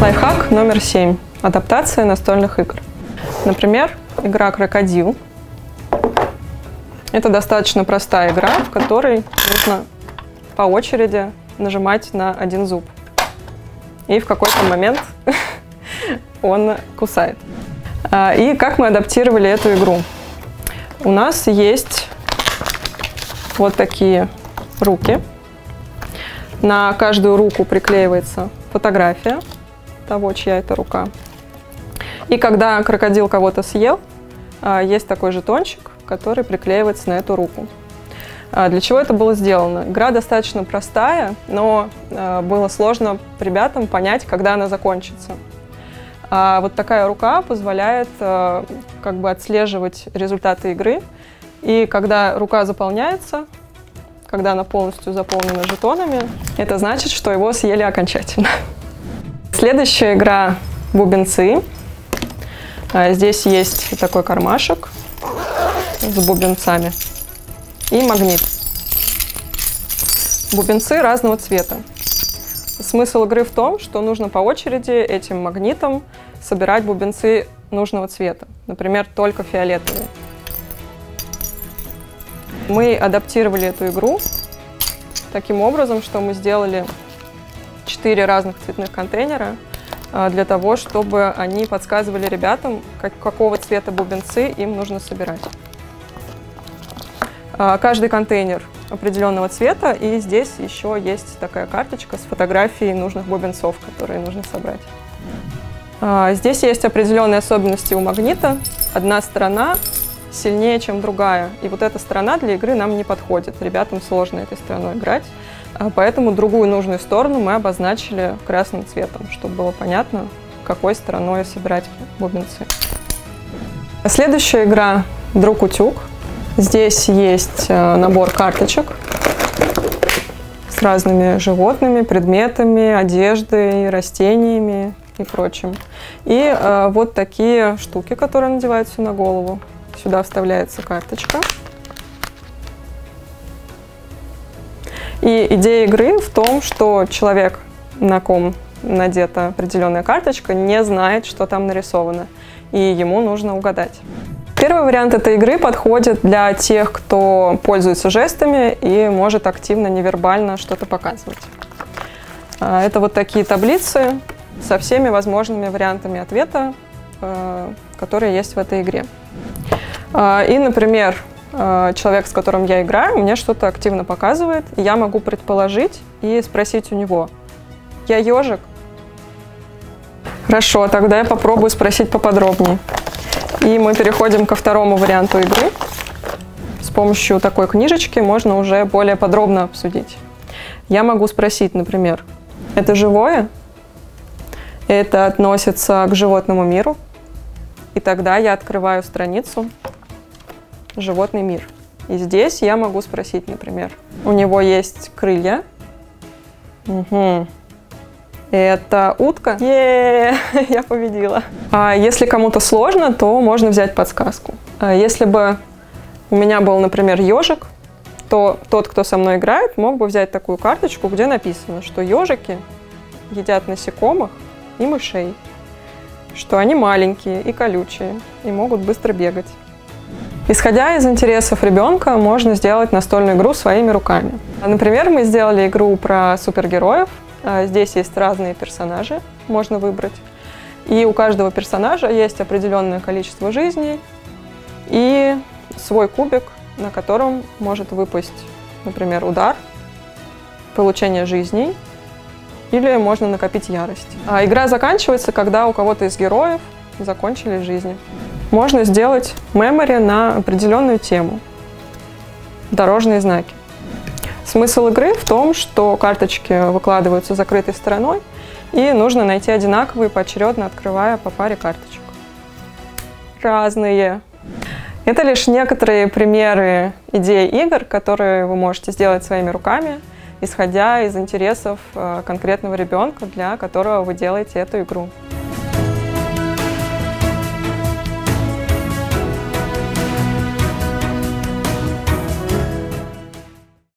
Лайфхак номер 7. Адаптация настольных игр. Например, игра «Крокодил». Это достаточно простая игра, в которой нужно по очереди нажимать на один зуб. И в какой-то момент он кусает. И как мы адаптировали эту игру? У нас есть вот такие руки. На каждую руку приклеивается фотография того, чья это рука. И когда крокодил кого-то съел, есть такой жетончик, который приклеивается на эту руку. Для чего это было сделано? Игра достаточно простая, но было сложно ребятам понять, когда она закончится. Вот такая рука позволяет как бы отслеживать результаты игры. И когда рука заполняется, когда она полностью заполнена жетонами, это значит, что его съели окончательно. Следующая игра «Бубенцы». Здесь есть такой кармашек с бубенцами и магнит. Бубенцы разного цвета. Смысл игры в том, что нужно по очереди этим магнитом собирать бубенцы нужного цвета. Например, только фиолетовые. Мы адаптировали эту игру таким образом, что мы сделали 4 разных цветных контейнера для того, чтобы они подсказывали ребятам, какого цвета бубенцы им нужно собирать. Каждый контейнер определенного цвета, и здесь еще есть такая карточка с фотографией нужных бубенцов, которые нужно собрать. Здесь есть определенные особенности у магнита. Одна сторона сильнее, чем другая. И вот эта сторона для игры нам не подходит. Ребятам сложно этой стороной играть. Поэтому другую нужную сторону мы обозначили красным цветом, чтобы было понятно, какой стороной собирать бубенцы. Следующая игра «Друг-утюг». Здесь есть набор карточек с разными животными, предметами, одеждой, растениями и прочим. И вот такие штуки, которые надеваются на голову. Сюда вставляется карточка. И идея игры в том, что человек, на ком надета определенная карточка, не знает, что там нарисовано, и ему нужно угадать. Первый вариант этой игры подходит для тех, кто пользуется жестами и может активно, невербально что-то показывать. Это вот такие таблицы со всеми возможными вариантами ответа, которые есть в этой игре. И, например, человек, с которым я играю, мне что-то активно показывает, и я могу предположить и спросить у него: «Я ежик?» Хорошо, тогда я попробую спросить поподробнее. И мы переходим ко второму варианту игры. С помощью такой книжечки можно уже более подробно обсудить. Я могу спросить, например: «Это живое?» Это относится к животному миру. И тогда я открываю страницу «Животный мир». И здесь я могу спросить, например: «У него есть крылья?» Угу. Это утка? Я победила. А если кому-то сложно, то можно взять подсказку. Если бы у меня был, например, ежик, то тот, кто со мной играет, мог бы взять такую карточку, где написано, что ежики едят насекомых и мышей, что они маленькие и колючие, и могут быстро бегать. Исходя из интересов ребенка, можно сделать настольную игру своими руками. Например, мы сделали игру про супергероев. Здесь есть разные персонажи, можно выбрать. И у каждого персонажа есть определенное количество жизней и свой кубик, на котором может выпасть, например, удар, получение жизней, или можно накопить ярость. А игра заканчивается, когда у кого-то из героев закончились жизни. Можно сделать мемори на определенную тему. Дорожные знаки. Смысл игры в том, что карточки выкладываются закрытой стороной, и нужно найти одинаковые, поочередно открывая по паре карточек. Разные. Это лишь некоторые примеры идей игр, которые вы можете сделать своими руками, исходя из интересов конкретного ребенка, для которого вы делаете эту игру.